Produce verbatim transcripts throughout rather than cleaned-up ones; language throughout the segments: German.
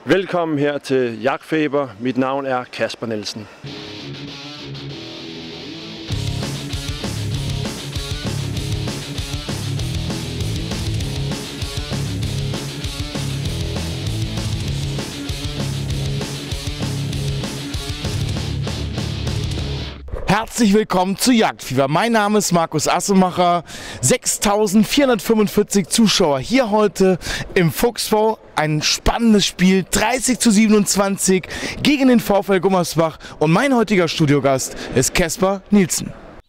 Velkommen her til Jagtfeber. Mit navn er Kasper Nielsen. Herzlich willkommen zu Jagdfieber. Mein Name ist Markus Assemacher. sechstausendvierhundertfünfundvierzig Zuschauer hier heute im Fuchsbau. Ein spannendes Spiel, dreißig zu siebenundzwanzig gegen den VfL Gummersbach. Und mein heutiger Studiogast ist Kasper Nielsen.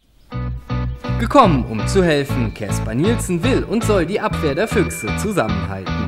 Gekommen, um zu helfen. Kasper Nielsen will und soll die Abwehr der Füchse zusammenhalten.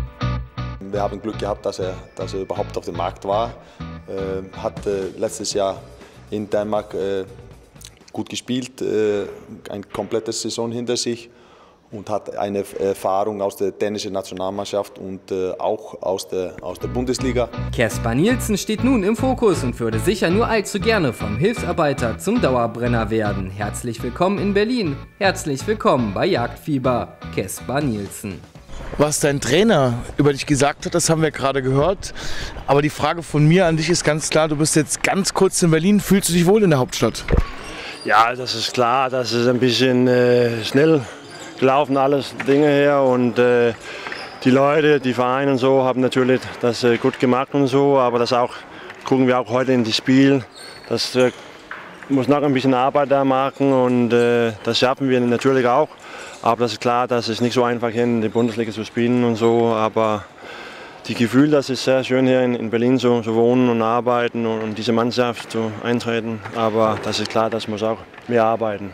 Wir haben Glück gehabt, dass er, dass er überhaupt auf dem Markt war. Äh, hat äh, letztes Jahr in Dänemark äh, gut gespielt, äh, eine komplette Saison hinter sich und hat eine Erfahrung aus der dänischen Nationalmannschaft und äh, auch aus der, aus der Bundesliga. Kasper Nielsen steht nun im Fokus und würde sicher nur allzu gerne vom Hilfsarbeiter zum Dauerbrenner werden. Herzlich willkommen in Berlin, herzlich willkommen bei Jagdfieber, Kasper Nielsen. Was dein Trainer über dich gesagt hat, das haben wir gerade gehört. Aber die Frage von mir an dich ist ganz klar, du bist jetzt ganz kurz in Berlin. Fühlst du dich wohl in der Hauptstadt? Ja, das ist klar. Das ist ein bisschen äh, schnell gelaufen, alles Dinge her. Und äh, die Leute, die Vereine und so haben natürlich das äh, gut gemacht und so. Aber das auch gucken wir auch heute in das Spiel. Das äh, muss noch ein bisschen Arbeit da machen und äh, das schaffen wir natürlich auch. Aber das ist klar, das ist nicht so einfach hier in der Bundesliga zu spielen und so. Aber die Gefühl, das ist sehr schön hier in Berlin zu, zu wohnen und arbeiten und, und diese Mannschaft zu eintreten. Aber das ist klar, das muss auch mehr arbeiten.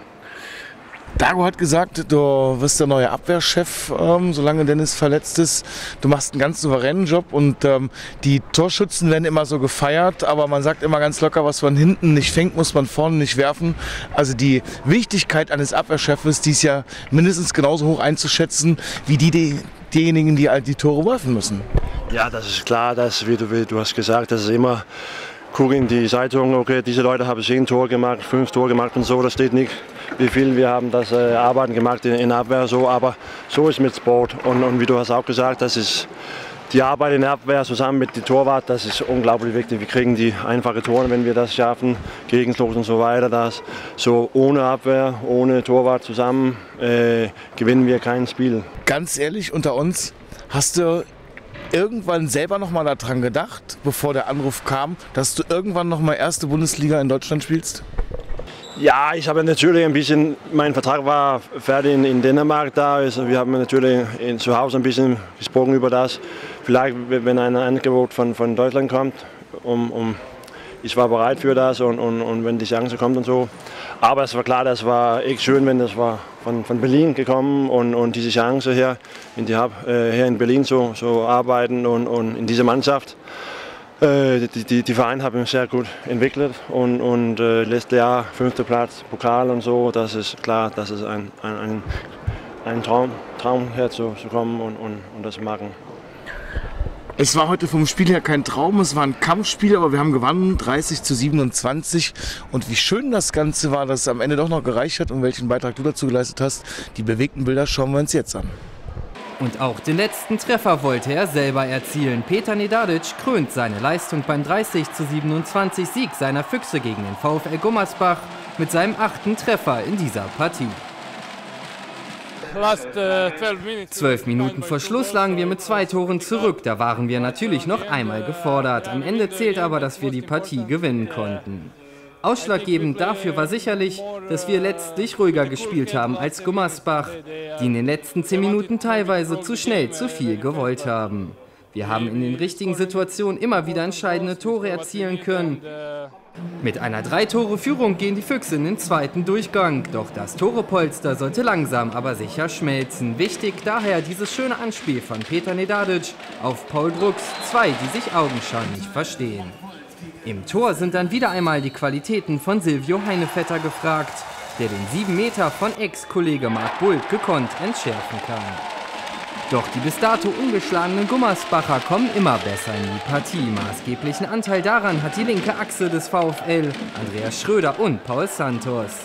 Dago hat gesagt, du wirst der neue Abwehrchef, ähm, solange Dennis verletzt ist. Du machst einen ganz souveränen Job und ähm, die Torschützen werden immer so gefeiert, aber man sagt immer ganz locker, was man hinten nicht fängt, muss man vorne nicht werfen. Also die Wichtigkeit eines Abwehrchefs, die ist ja mindestens genauso hoch einzuschätzen wie die, die diejenigen, die halt die Tore werfen müssen. Ja, das ist klar, dass, wie du, wie du hast gesagt, das ist immer, guck in die Zeitung, okay, diese Leute haben zehn Tore gemacht, fünf Tore gemacht und so, das steht nicht, wie viel wir haben das äh, Arbeiten gemacht in, in Abwehr, so, aber so ist mit Sport und, und wie du hast auch gesagt, das ist die Arbeit in der Abwehr zusammen mit dem Torwart, das ist unglaublich wichtig. Wir kriegen die einfachen Tore, wenn wir das schaffen, Gegenslos und so weiter. Das, so ohne Abwehr, ohne Torwart zusammen äh, gewinnen wir kein Spiel. Ganz ehrlich, unter uns, hast du irgendwann selber noch mal daran gedacht, bevor der Anruf kam, dass du irgendwann noch mal erste Bundesliga in Deutschland spielst? Ja, ich habe natürlich ein bisschen, mein Vertrag war fertig in, in Dänemark da. Also wir haben natürlich in, zu Hause ein bisschen gesprochen über das. Vielleicht, wenn ein Angebot von, von Deutschland kommt, um, um, ich war bereit für das und, und, und wenn die Chance kommt und so. Aber es war klar, das war echt schön, wenn das war von, von Berlin gekommen und, und diese Chance hier in, die, äh, hier in Berlin so, so arbeiten und, und in dieser Mannschaft. Äh, die, die, die Vereine haben mich sehr gut entwickelt und, und äh, letztes Jahr fünfter Platz, Pokal und so. Das ist klar, das ist ein, ein, ein, ein Traum, Traum hier zu, zu kommen und, und, und das zu machen. Es war heute vom Spiel her kein Traum, es war ein Kampfspiel, aber wir haben gewonnen, dreißig zu siebenundzwanzig. Und wie schön das Ganze war, dass es am Ende doch noch gereicht hat und welchen Beitrag du dazu geleistet hast. Die bewegten Bilder schauen wir uns jetzt an. Und auch den letzten Treffer wollte er selber erzielen. Petar Nedadic krönt seine Leistung beim dreißig zu siebenundzwanzig Sieg seiner Füchse gegen den VfL Gummersbach mit seinem achten Treffer in dieser Partie. Zwölf Minuten vor Schluss lagen wir mit zwei Toren zurück. Da waren wir natürlich noch einmal gefordert. Am Ende zählt aber, dass wir die Partie gewinnen konnten. Ausschlaggebend dafür war sicherlich, dass wir letztlich ruhiger gespielt haben als Gummersbach, die in den letzten zehn Minuten teilweise zu schnell zu viel gewollt haben. Wir haben in den richtigen Situationen immer wieder entscheidende Tore erzielen können. Mit einer Drei-Tore-Führung gehen die Füchse in den zweiten Durchgang. Doch das Torepolster sollte langsam, aber sicher schmelzen. Wichtig daher dieses schöne Anspiel von Petar Nedadic auf Paul Drucks, zwei, die sich augenscheinlich verstehen. Im Tor sind dann wieder einmal die Qualitäten von Silvio Heinevetter gefragt, der den sieben Meter von Ex-Kollege Marc Bult gekonnt entschärfen kann. Doch die bis dato ungeschlagenen Gummersbacher kommen immer besser in die Partie. Maßgeblichen Anteil daran hat die linke Achse des VfL, Andreas Schröder und Paul Santos.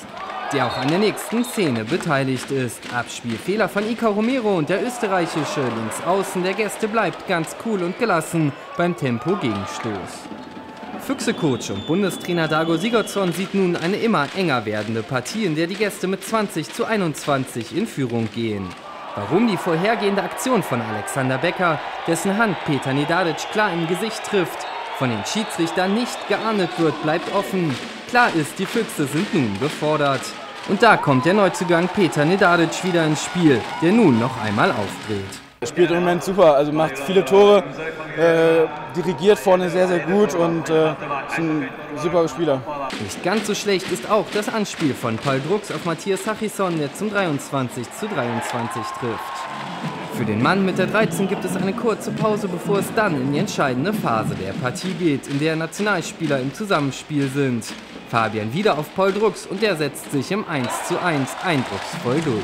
der auch an der nächsten Szene beteiligt ist. Abspielfehler von Iker Romero und der österreichische Linksaußen der Gäste bleibt ganz cool und gelassen beim Tempo-Gegenstoß. Füchse-Coach und Bundestrainer Dago Sigurdsson sieht nun eine immer enger werdende Partie, in der die Gäste mit zwanzig zu einundzwanzig in Führung gehen. Warum die vorhergehende Aktion von Alexander Becker, dessen Hand Petar Nedadic klar im Gesicht trifft, von den Schiedsrichtern nicht geahndet wird, bleibt offen. Klar ist, die Füchse sind nun gefordert. Und da kommt der Neuzugang Petar Nedadic wieder ins Spiel, der nun noch einmal aufdreht. Er spielt im Moment super, also macht viele Tore, äh, dirigiert vorne sehr, sehr gut und äh, ist ein super Spieler. Nicht ganz so schlecht ist auch das Anspiel von Paul Drucks auf Matthias Sachisson, der zum dreiundzwanzig zu dreiundzwanzig trifft. Für den Mann mit der dreizehn gibt es eine kurze Pause, bevor es dann in die entscheidende Phase der Partie geht, in der Nationalspieler im Zusammenspiel sind. Fabian wieder auf Paul Drucks und der setzt sich im eins zu eins eindrucksvoll durch.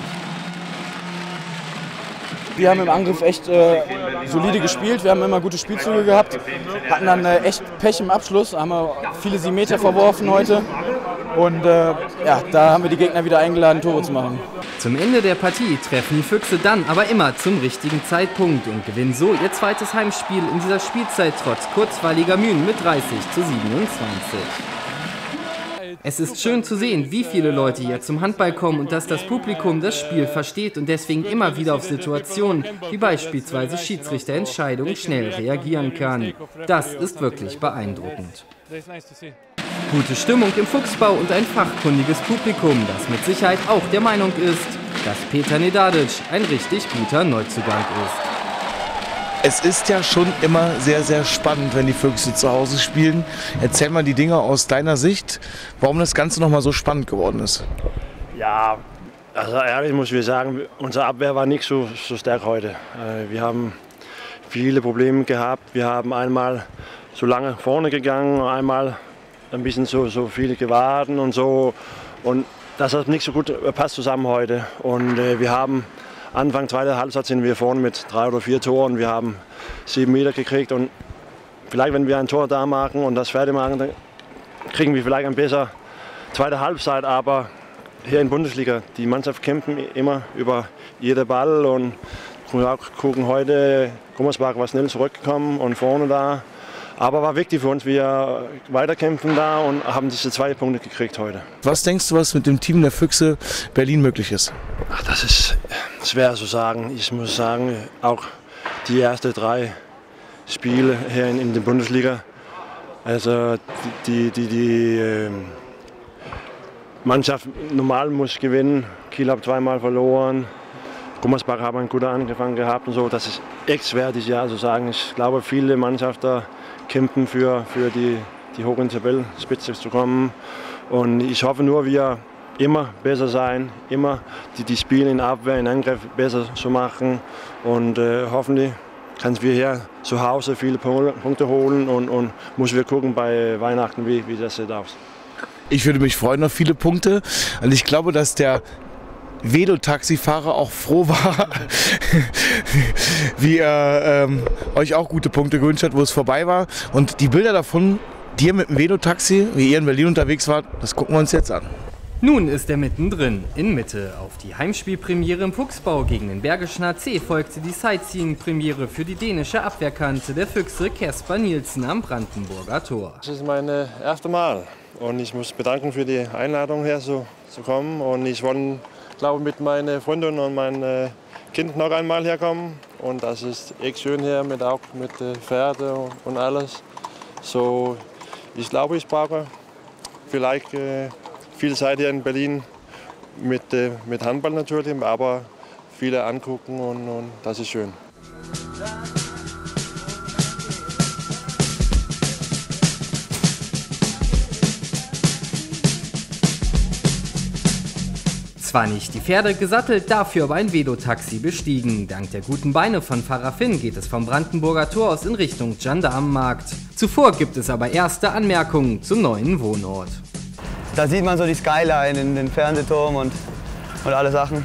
Wir haben im Angriff echt äh, solide gespielt, wir haben immer gute Spielzüge gehabt, hatten dann äh, echt Pech im Abschluss, haben wir viele sieben Meter verworfen heute und äh, ja, da haben wir die Gegner wieder eingeladen, Tore zu machen. Zum Ende der Partie treffen die Füchse dann aber immer zum richtigen Zeitpunkt und gewinnen so ihr zweites Heimspiel in dieser Spielzeit trotz kurzweiliger Mühen mit dreißig zu siebenundzwanzig. Es ist schön zu sehen, wie viele Leute hier zum Handball kommen und dass das Publikum das Spiel versteht und deswegen immer wieder auf Situationen wie beispielsweise Schiedsrichterentscheidungen schnell reagieren kann. Das ist wirklich beeindruckend. Gute Stimmung im Fuchsbau und ein fachkundiges Publikum, das mit Sicherheit auch der Meinung ist, dass Petar Nedadic ein richtig guter Neuzugang ist. Es ist ja schon immer sehr, sehr spannend, wenn die Füchse zu Hause spielen. Erzähl mal die Dinge aus deiner Sicht, warum das Ganze noch mal so spannend geworden ist. Ja, also ehrlich muss ich sagen, unsere Abwehr war nicht so, so stark heute. Wir haben viele Probleme gehabt. Wir haben einmal so lange vorne gegangen, einmal ein bisschen so, so viel gewartet und so. Und das hat nicht so gut passt zusammen heute. Und äh, wir haben Anfang zweiter Halbzeit sind wir vorne mit drei oder vier Toren. Wir haben sieben Meter gekriegt und vielleicht, wenn wir ein Tor da machen und das fertig machen, dann kriegen wir vielleicht ein besser zweite Halbzeit. Aber hier in der Bundesliga, die Mannschaft kämpfen immer über jeden Ball und wir auch gucken heute, Gummersbach war schnell zurückgekommen und vorne da. Aber war wichtig für uns, wir weiterkämpfen da und haben diese zwei Punkte gekriegt heute. Was denkst du, was mit dem Team der Füchse Berlin möglich ist? Ach, das ist schwer zu sagen. Ich muss sagen, auch die ersten drei Spiele hier in, in der Bundesliga, also die, die, die, die äh, Mannschaft normal muss gewinnen. Kiel hat zweimal verloren. Gummersbach haben einen guten Anfang gehabt und so. Das ist echt schwer dieses Jahr zu sagen. Ich glaube, viele Mannschaften kämpfen für, für die, die hoch in die Tabellenspitze zu kommen. Und ich hoffe nur, wir immer besser sein, immer die, die Spiele in Abwehr, in Angriff besser zu machen. Und äh, hoffentlich können wir hier zu Hause viele Punkte holen und, und müssen wir gucken bei Weihnachten, wie, wie das sieht aus. Ich würde mich freuen auf viele Punkte und ich glaube, dass der Vedo-Taxifahrer auch froh war, wie er ähm, euch auch gute Punkte gewünscht hat, wo es vorbei war. Und die Bilder davon, dir mit dem Vedo-Taxi, wie ihr in Berlin unterwegs wart, das gucken wir uns jetzt an. Nun ist er mittendrin, in Mitte. Auf die Heimspielpremiere im Fuchsbau gegen den Bergischen A C folgte die Sightseeing-Premiere für die dänische Abwehrkante der Füchse Kasper Nielsen am Brandenburger Tor. Das ist mein äh, erstes Mal und ich muss bedanken für die Einladung her zu, zu kommen. Und ich wollte, glaube mit meinen Freunden und meinem äh, Kind noch einmal herkommen. Und das ist echt schön hier, mit, auch mit äh, Pferde und, und alles. So, ich glaube, ich brauche vielleicht äh, viel Zeit hier in Berlin mit, äh, mit Handball natürlich, aber viele angucken und, und das ist schön. Zwar nicht die Pferde gesattelt, dafür aber ein Vedo-Taxi bestiegen. Dank der guten Beine von Pfarrer Finn geht es vom Brandenburger Tor aus in Richtung Gendarmenmarkt. Zuvor gibt es aber erste Anmerkungen zum neuen Wohnort. Da sieht man so die Skyline in den Fernsehturm und, und alle Sachen.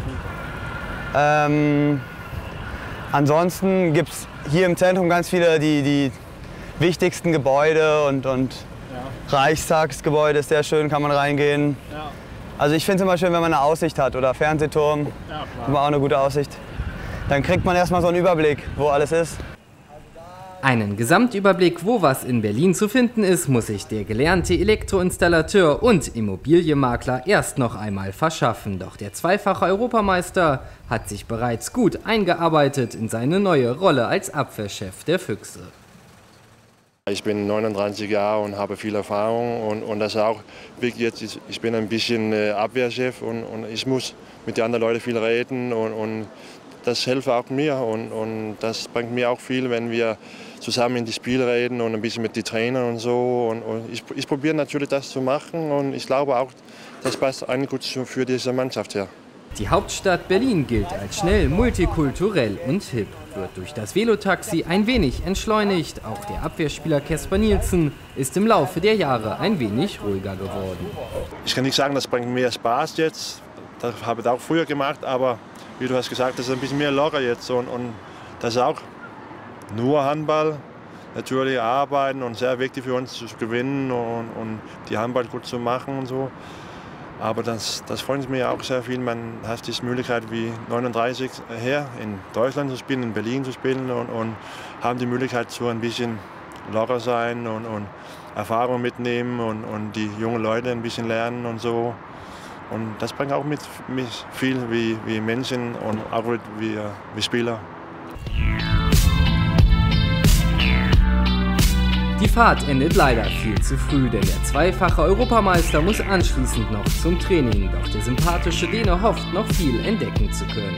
Ähm, ansonsten gibt es hier im Zentrum ganz viele die, die wichtigsten Gebäude und, und ja. Reichstagsgebäude ist sehr schön, kann man reingehen. Ja. Also ich finde zum Beispiel, wenn man eine Aussicht hat oder Fernsehturm, ja, hat man auch eine gute Aussicht, dann kriegt man erstmal so einen Überblick, wo alles ist. Einen Gesamtüberblick, wo was in Berlin zu finden ist, muss sich der gelernte Elektroinstallateur und Immobilienmakler erst noch einmal verschaffen. Doch der zweifache Europameister hat sich bereits gut eingearbeitet in seine neue Rolle als Abwehrchef der Füchse. Ich bin neununddreißig Jahre und habe viel Erfahrung und, und das auch jetzt, ich bin ein bisschen Abwehrchef und, und ich muss mit den anderen Leuten viel reden und, und das hilft auch mir und, und das bringt mir auch viel, wenn wir zusammen in die Spiele reden und ein bisschen mit den Trainern und so. Und, und ich, ich probiere natürlich das zu machen und ich glaube auch, das passt eigentlich gut für diese Mannschaft hier. Die Hauptstadt Berlin gilt als schnell, multikulturell und hip. Wird durch das Velotaxi ein wenig entschleunigt. Auch der Abwehrspieler Casper Nielsen ist im Laufe der Jahre ein wenig ruhiger geworden. Ich kann nicht sagen, das bringt mehr Spaß jetzt. Das habe ich auch früher gemacht, aber wie du hast gesagt, das ist ein bisschen mehr locker jetzt. Und, und das ist auch nur Handball. Natürlich arbeiten und sehr wichtig für uns zu gewinnen und, und die Handball gut zu machen und so. Aber das, das freut mich auch sehr viel. Man hat die Möglichkeit, wie neununddreißig her in Deutschland zu spielen, in Berlin zu spielen und, und haben die Möglichkeit, so ein bisschen locker sein und, und Erfahrung mitnehmen und, und die jungen Leute ein bisschen lernen und so. Und das bringt auch mit mich viel wie, wie Menschen und auch wie, wie Spieler. Die Fahrt endet leider viel zu früh, denn der zweifache Europameister muss anschließend noch zum Training. Doch der sympathische Däne hofft, noch viel entdecken zu können.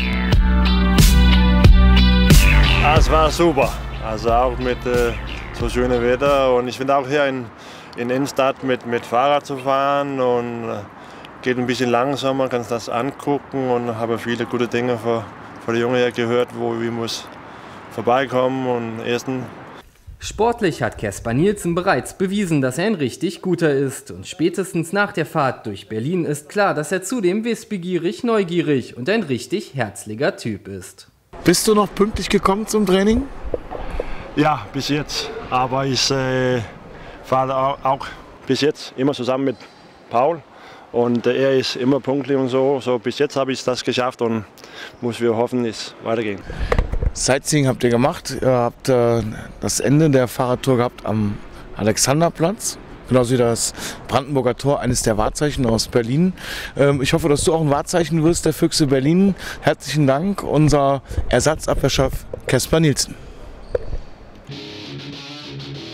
Es war super, also auch mit äh, so schönem Wetter. Und ich finde auch hier in, in Innenstadt mit, mit Fahrrad zu fahren und äh, geht ein bisschen langsamer, kann das angucken und habe viele gute Dinge von, von den Jungen her gehört, wo wir muss vorbeikommen und essen. Sportlich hat Casper Nielsen bereits bewiesen, dass er ein richtig guter ist. Und spätestens nach der Fahrt durch Berlin ist klar, dass er zudem wissbegierig, neugierig und ein richtig herzlicher Typ ist. Bist du noch pünktlich gekommen zum Training? Ja, bis jetzt. Aber ich äh, fahre auch, auch bis jetzt immer zusammen mit Paul. Und äh, er ist immer pünktlich und so. So bis jetzt habe ich das geschafft und muss wir hoffen, es weitergehen. Sightseeing habt ihr gemacht. Ihr habt äh, das Ende der Fahrradtour gehabt am Alexanderplatz. Genauso wie das Brandenburger Tor, eines der Wahrzeichen aus Berlin. Ähm, ich hoffe, dass du auch ein Wahrzeichen wirst der Füchse Berlin. Herzlichen Dank, unser Ersatzabwehrchef Casper Nielsen.